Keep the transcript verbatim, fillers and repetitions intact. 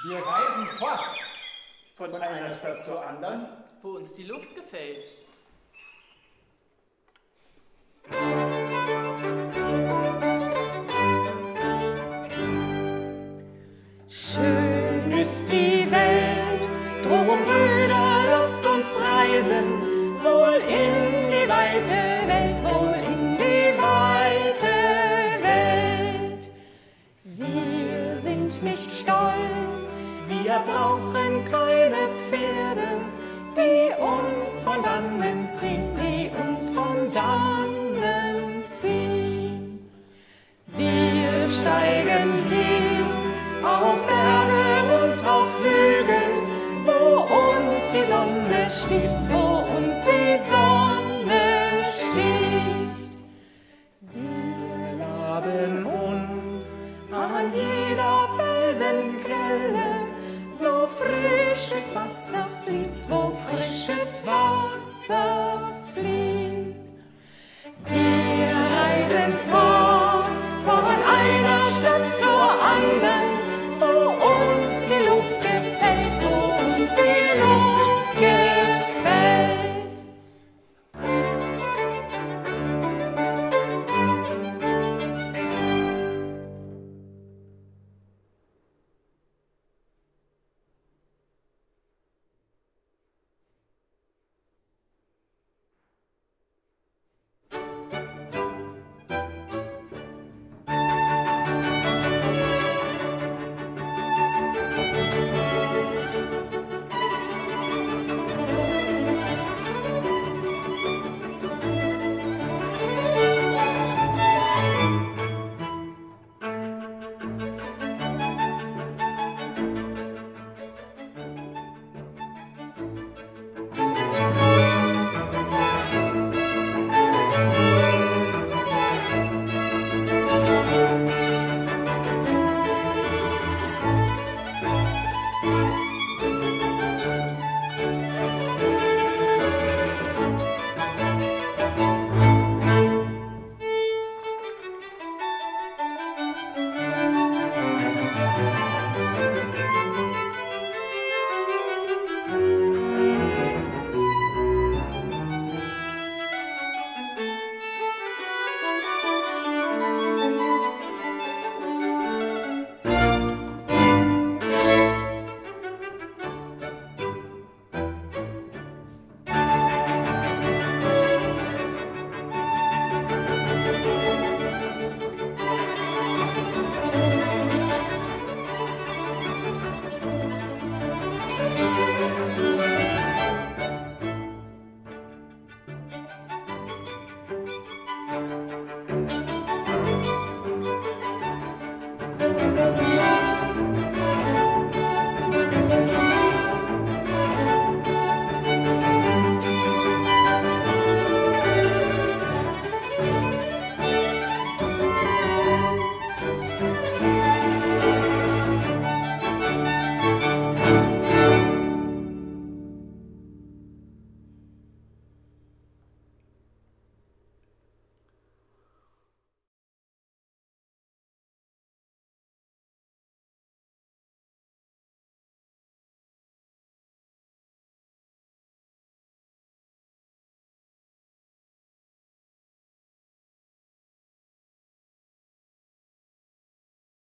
Wir reisen fort. Von einer Stadt zur anderen. Wo uns die Luft gefällt. Schön ist die Welt, drum Brüder, lasst uns reisen, wohl in die weite Welt, wohl in die weite Welt. Wir sind nicht stolz, wir brauchen keine Pferde, die uns von dannen ziehen, die uns von dannen ziehen. Wir steigen hin auf Berge und auf Hügel, wo uns die Sonne sticht, wo uns die Sonne sticht. Wir laben uns an jeder Felsenkelle, wo frisches Wasser fließt, wo frisches Wasser